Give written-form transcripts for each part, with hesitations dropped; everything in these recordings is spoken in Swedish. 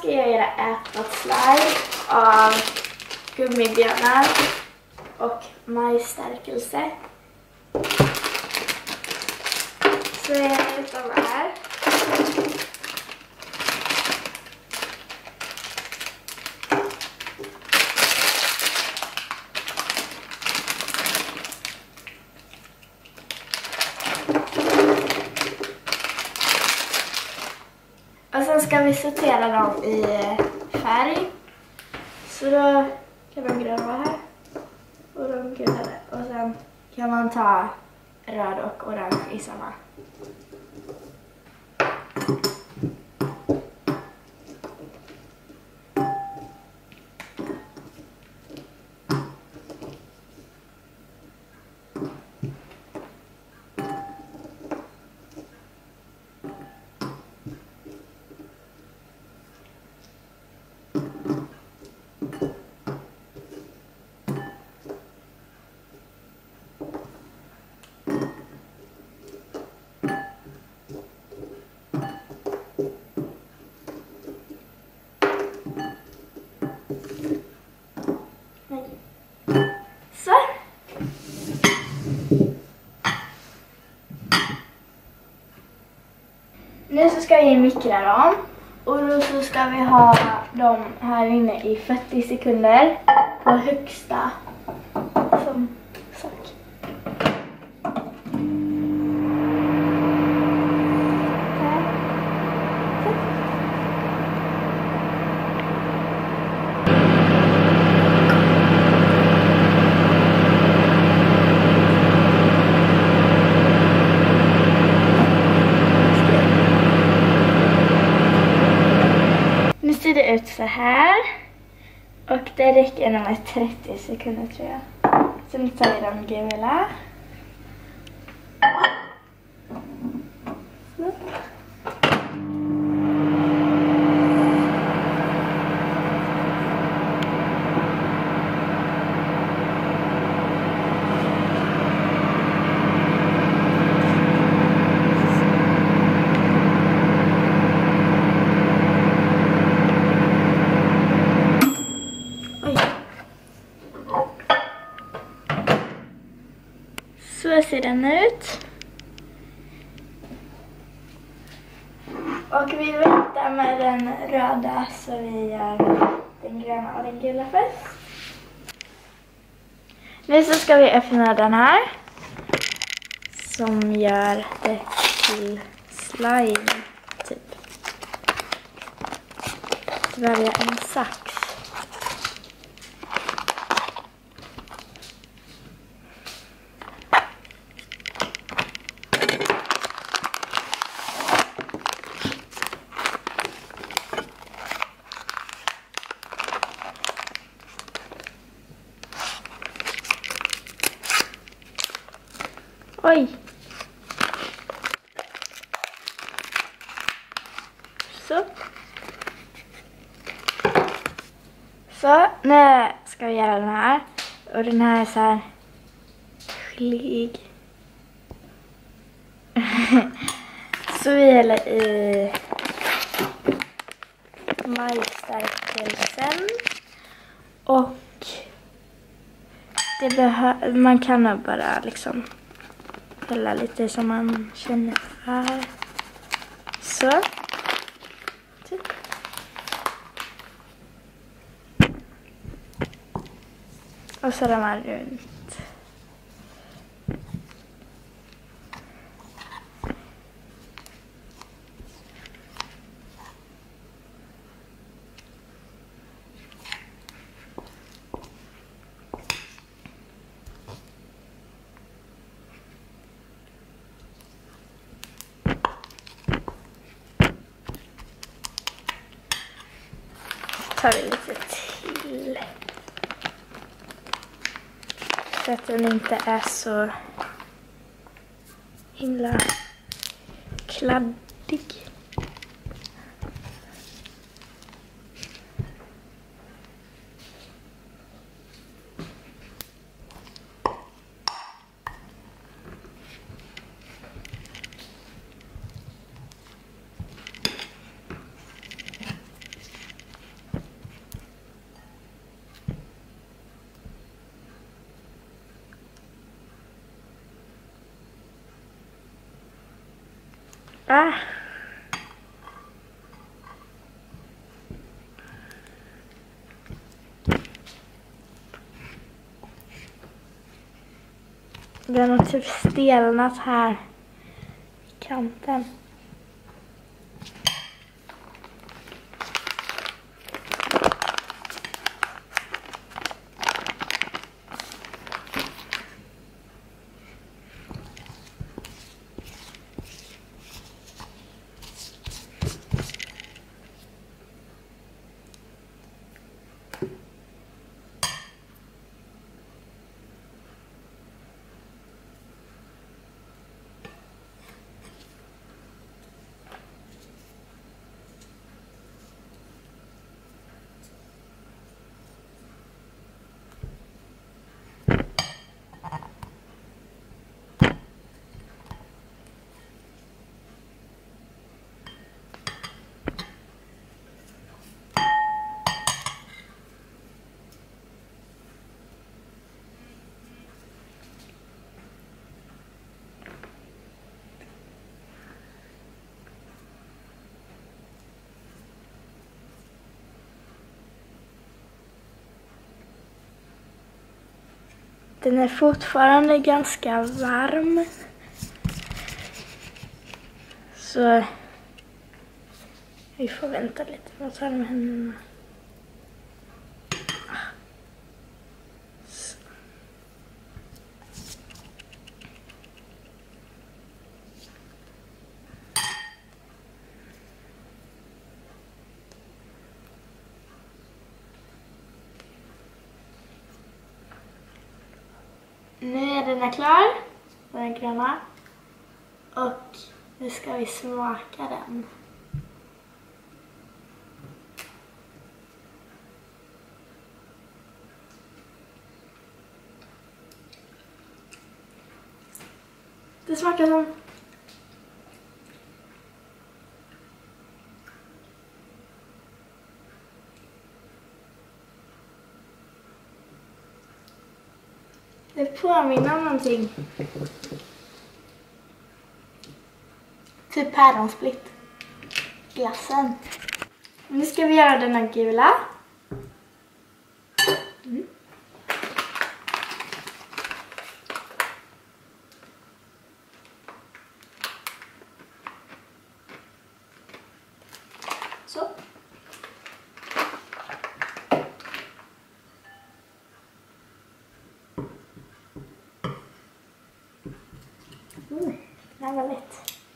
ska jag göra ätbart slime av gummibjörnar och majsstärkelse. Så jag har ut dem här. Och sen ska vi sortera dem i färg. Så då kan de gröna vara här. Och de gula där. Och sen kan man ta röd och orange i samma. Så. Nu så ska vi mikra dem. Och då så ska vi ha dem här inne i 40 sekunder på högsta som sak. Nu ser det ut så här. Och det räcker nog med 30 sekunder tror jag. Sen tar vi de gula. Så. Så ser den ut. Och vi väntar med den röda så vi gör den gröna och den gula först. Nu så ska vi öppna den här. Som gör det till slime typ. Välja en sax. Oj. Så. Så, nu ska vi göra den här. Och den här är så här sklig. Så vi häller i majsstärkelsen. Och det man kan nog bara liksom hälla lite som man känner här. Så. Typ. Och så ramar runt. Tar vi lite till. Så att den inte är så himla kladdig. Ah. Den har typ stelnat här i kanten. Den är fortfarande ganska varm. Så vi får vänta lite med att ta med händerna. Så. Nu är den klar, den gröna. Och nu ska vi smaka den. Det smakar som... Det påminner om någonting. Typ päronsplitt. Glassen. Nu ska vi göra den här gula. Mm. Så. Det här var lätt.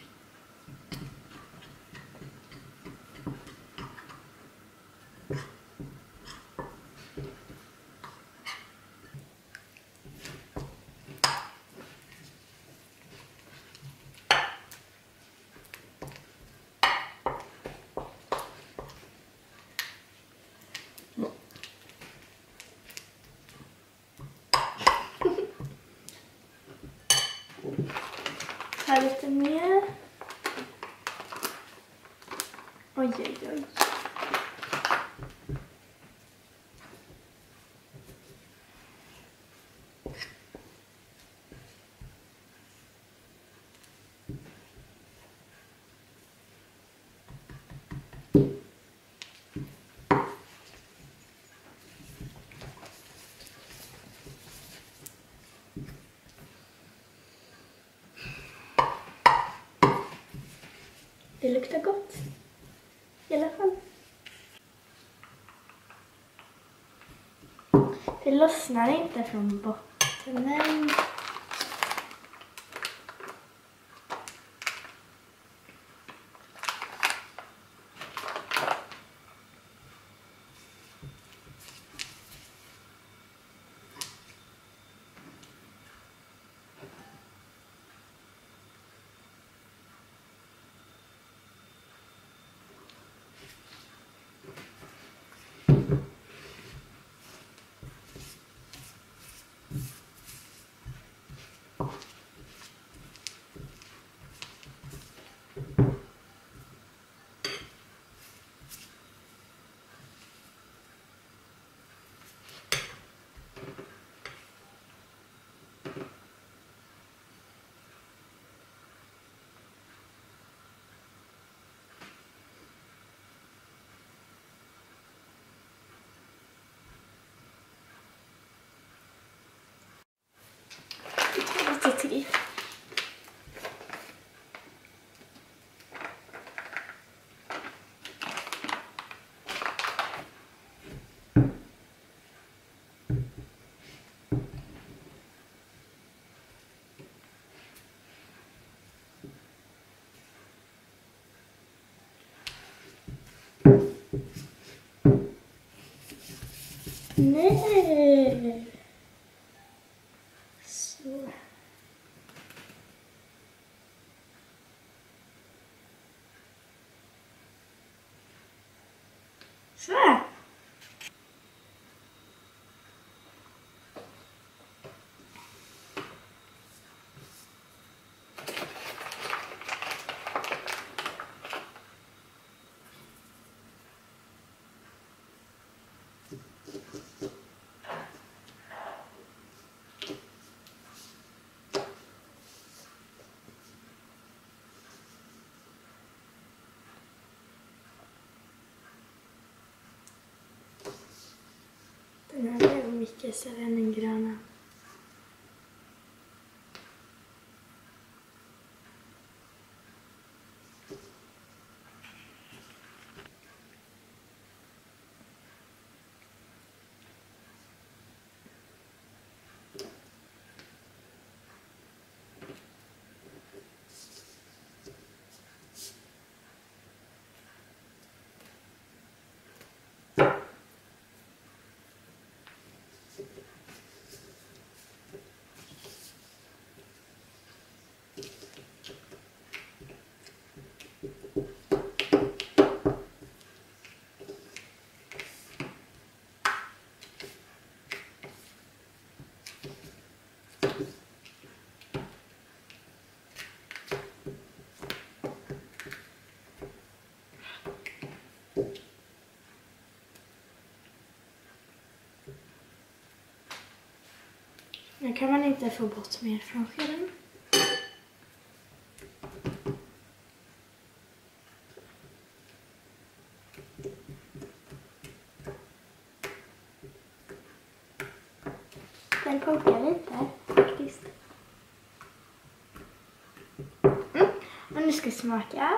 Ta lite mer. Oj, oj, oj. Det luktar gott. I alla fall. Det lossnar inte från botten. till. Nej. Så. Så. Den här är mycket större än den gröna. Nu kan man inte få bort mer från skeden. Den kokar lite faktiskt. Och nu ska jag smaka.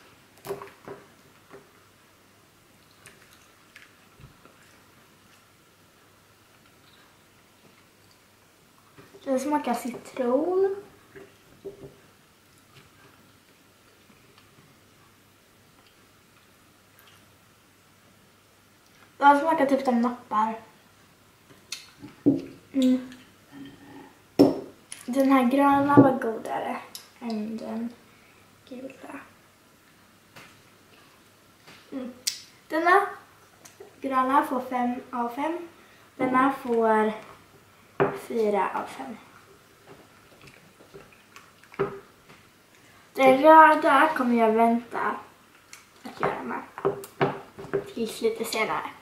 Den smakar citron. Den smakar typ som nappar. Den här gröna var godare än den gula. Denna gröna får 5 av 5. Denna får 4 av 5. Den röda kommer jag vänta att göra med tills lite senare.